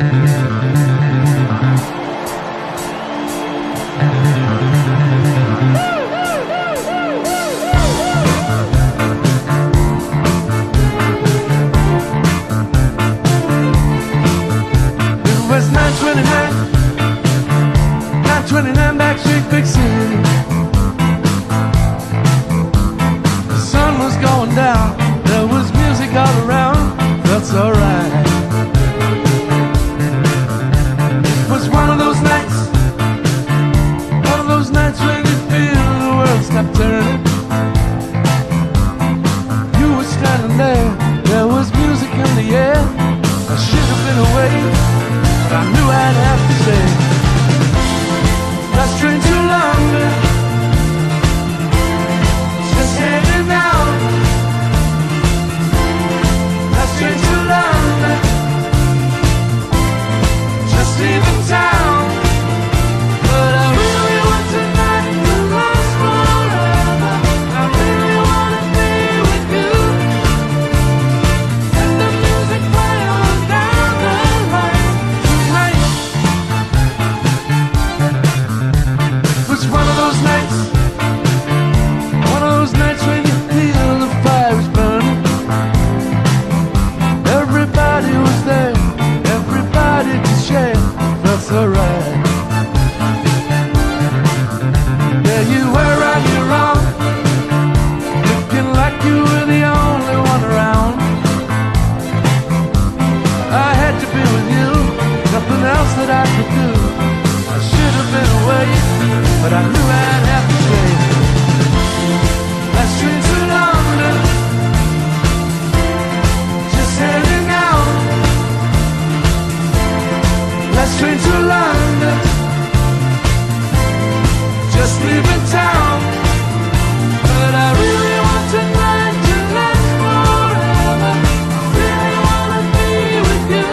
Backstreet Big City. The sun was going down, there was music all around, that's alright. It was one of those nights when you feel the world stop turning. You were standing there was music in the air. I should have been away, but I knew I'd have to stay. Last train to London, just heading out. Last train to London, just leaving town. But I really want tonight to last forever. I really want to be with you. Let the music play on down the line tonight. One of those nights when you feel the fire is burning. Everybody was there, everybody to share, that's alright. Yeah, you were right, you're wrong, looking like you were the only one around. I had to be with you, nothing else that I could do. I should have been away, but I knew I'd have to stay. Last train to London, just heading out. Last train to London, just leaving town. But I really want tonight to last forever. I really want to be with you.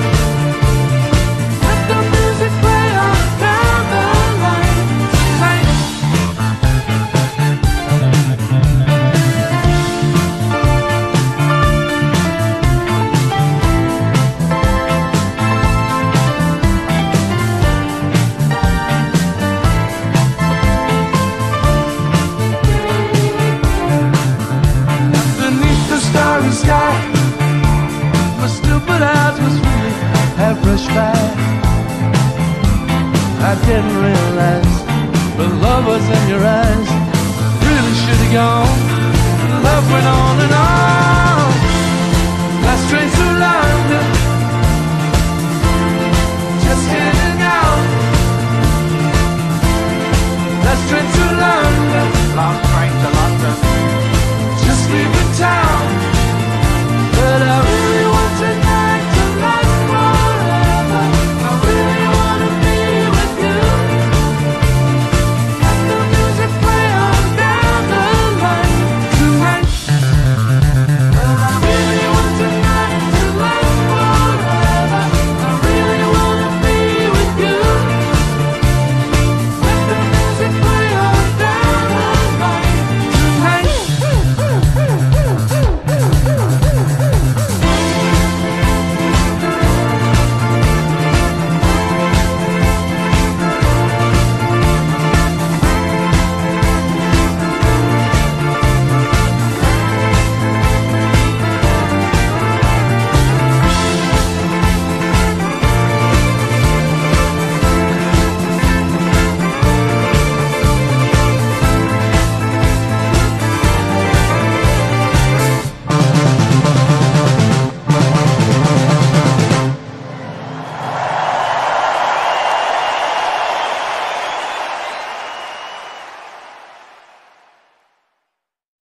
Let the music play on down the line tonight. Underneath the starry sky, my stupid eyes was really half brushed by. I didn't realize the love was in your eyes. Really should have gone. Love went on and on.